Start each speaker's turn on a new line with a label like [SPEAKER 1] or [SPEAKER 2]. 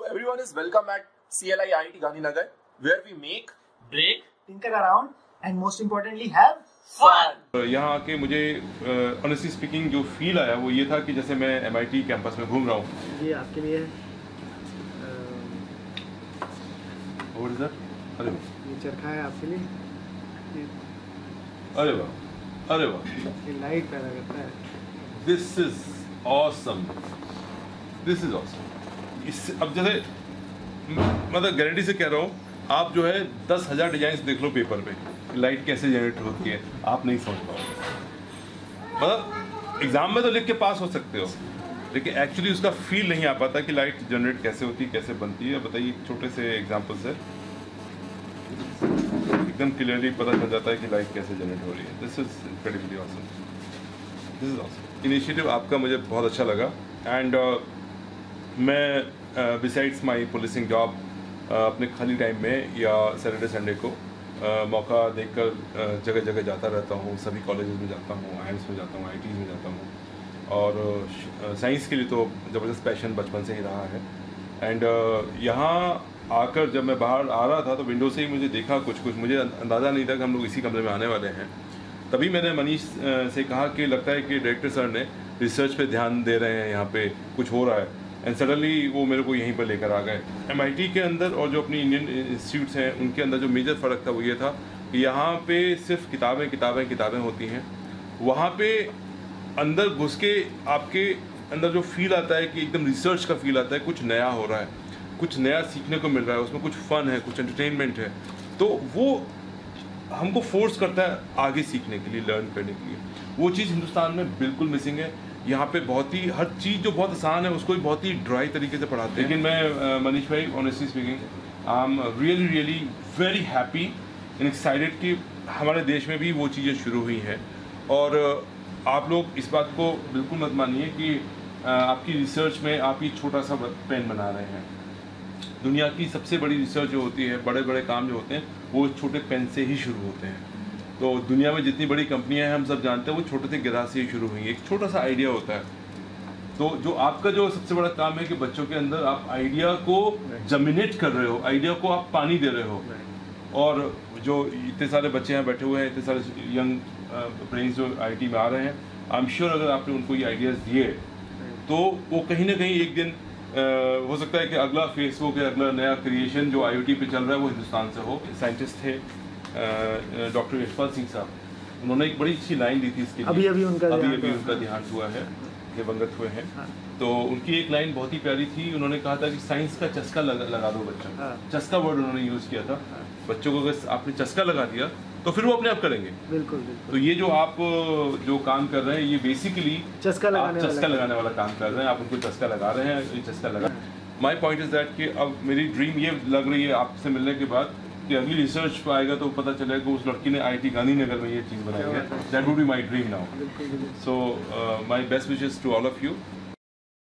[SPEAKER 1] everyone is welcome at CLI IIT Gandhinagar, where we make,
[SPEAKER 2] break, tinker around, and most importantly have fun.
[SPEAKER 3] यहाँ आके मुझे honestly speaking जो feel आया वो ये था कि जैसे मैं MIT कैंपस में घूम रहा हूँ।
[SPEAKER 2] ये आपके लिए
[SPEAKER 3] और इधर अरे
[SPEAKER 2] ये चरखा है आपके लिए।
[SPEAKER 3] अरे वाह अरे वाह,
[SPEAKER 2] ये लाइट पैदा करता है।
[SPEAKER 3] This is awesome, this is awesome. इस अब जैसे मतलब गारंटी से कह रहा हूँ, आप जो है 10,000 डिजाइन देख लो पेपर पे, लाइट कैसे जनरेट होती है आप नहीं समझ पाओगे। मतलब एग्जाम में तो लिख के पास हो सकते हो, लेकिन एक्चुअली उसका फील नहीं आ पाता कि लाइट जनरेट कैसे होती है, कैसे बनती है। बताइए छोटे से एग्जाम्पल से एकदम क्लियरली पता चल जाता है कि लाइट कैसे जनरेट हो रही है। This is incredibly awesome, this is awesome. Initiative आपका मुझे बहुत अच्छा लगा। एंड मैं बिसाइड्स माई पुलिसिंग जॉब अपने खाली टाइम में या सैटरडे संडे को मौका देखकर जगह जगह जाता रहता हूँ। सभी कॉलेजेस में जाता हूँ, IIMs में जाता हूँ, IITs में जाता हूँ। और साइंस के लिए तो ज़बरदस्त पैशन बचपन से ही रहा है। एंड यहाँ आकर जब मैं बाहर आ रहा था तो विंडो से ही मुझे देखा कुछ मुझे अंदाज़ा नहीं था कि हम लोग इसी कमरे में आने वाले हैं। तभी मैंने मनीष से कहा कि लगता है कि डायरेक्टर सर ने रिसर्च पे ध्यान दे रहे हैं, यहाँ पे कुछ हो रहा है। एंड सडनली वो मेरे को यहीं पर लेकर आ गए। MIT के अंदर और जो अपनी इंडियन इंस्टीट्यूट्स हैं उनके अंदर जो मेजर फ़र्क था वो ये था कि यहाँ पे सिर्फ किताबें किताबें किताबें होती हैं। वहाँ पे अंदर घुस के आपके अंदर जो फील आता है कि एकदम रिसर्च का फील आता है, कुछ नया हो रहा है, कुछ नया सीखने को मिल रहा है, उसमें कुछ फ़न है, कुछ एंटरटेनमेंट है, तो वो हमको फोर्स करता है आगे सीखने के लिए, लर्न करने के लिए। वो चीज़ हिंदुस्तान में बिल्कुल मिसिंग है। यहाँ पे बहुत ही हर चीज़ जो बहुत आसान है उसको भी बहुत ही ड्राई तरीके से पढ़ाते हैं। लेकिन मैं मनीष भाई honestly speaking I am really very happy and excited कि हमारे देश में भी वो चीज़ें शुरू हुई हैं। और आप लोग इस बात को बिल्कुल मत मानिए कि आपकी रिसर्च में आप ये छोटा सा पेन बना रहे हैं। दुनिया की सबसे बड़ी रिसर्च जो होती है, बड़े बड़े काम जो होते हैं, वो छोटे पेन से ही शुरू होते हैं। तो दुनिया में जितनी बड़ी कंपनियां हैं हम सब जानते हैं वो छोटे से गिरा से ही शुरू हुई। एक छोटा सा आइडिया होता है। तो जो आपका जो सबसे बड़ा काम है कि बच्चों के अंदर आप आइडिया को जमिनेट कर रहे हो, आइडिया को आप पानी दे रहे हो। और जो इतने सारे बच्चे यहाँ बैठे हुए हैं, इतने सारे यंग ब्रेन्स जो IIT में आ रहे हैं, आई एम श्योर अगर आपने उनको ये आइडियाज़ दिए तो वो कहीं ना कहीं एक दिन हो सकता है कि अगला फेसबुक या अगला नया क्रिएशन जो IoT पे चल रहा है वो हिंदुस्तान से हो। साइंटिस्ट थे डॉक्टर यशपाल सिंह साहब, उन्होंने एक बड़ी अच्छी लाइन दी थी इसके लिए। अभी उनका देहांत हुआ है, दिवंगत हुए हैं। हाँ। तो उनकी एक लाइन बहुत ही प्यारी थी। उन्होंने कहा था कि साइंस का चस्का लगा दो बच्चों। हाँ। चस्का वर्ड उन्होंने यूज़ किया था। हाँ। बच्चों को अगर आपने चस्का लगा दिया तो फिर वो अपने आप करेंगे। बिल्कुल। तो ये जो आप जो काम कर रहे हैं ये बेसिकली चस्का लगाने वाला काम कर रहे हैं। आप उनको चस्का लगा रहे हैं, ये चस्का लगा। माई पॉइंट इज़ दैट कि अब मेरी ड्रीम ये लग रही है आपसे मिलने के बाद कि अगली रिसर्च पे आएगा तो पता चलेगा कि उस लड़की ने IIT गांधीनगर में ये चीज़ बनाई है। That would be my dream now. So my best wishes to all of you.